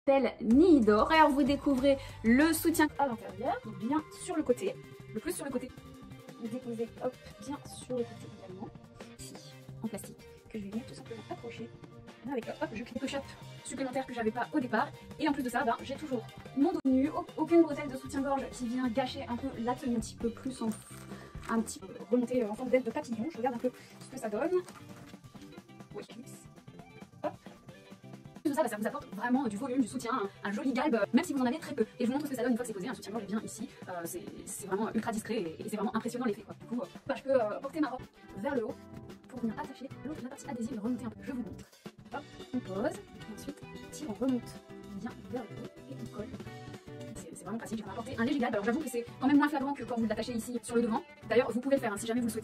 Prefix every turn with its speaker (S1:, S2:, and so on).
S1: s'appelle Nidor. Alors vous découvrez le soutien à l'intérieur, bien sur le côté, le plus sur le côté. Vous déposez hop, bien sur le côté également, ici en plastique, que je vais venir tout simplement accrocher. Là avec hop, je clique le shop supplémentaire que j'avais pas au départ. Et en plus de ça, ben, j'ai toujours mon dos nu, aucune bretelle de soutien-gorge qui vient gâcher un peu la tenue, un petit peu plus en un petit peu remonté en forme d'aile de papillon. Je regarde un peu ce que ça donne. Oui, hop. Tout ça, bah, ça vous apporte vraiment du volume, du soutien, un joli galbe, même si vous en avez très peu. Et je vous montre ce que ça donne une fois que c'est posé. Un soutien-gorge bien ici, c'est vraiment ultra discret et c'est vraiment impressionnant l'effet. Du coup, bah, je peux porter ma robe vers le haut pour venir attacher la partie adhésive et remonter un peu. Je vous montre. Hop, on pose, et ensuite on remonte bien vers le haut et on colle. C'est vraiment pratique, j'ai apporté un léger galbe. Alors j'avoue que c'est quand même moins flagrant que quand vous l'attachez ici sur le devant. D'ailleurs, vous pouvez le faire hein, si jamais vous le souhaitez.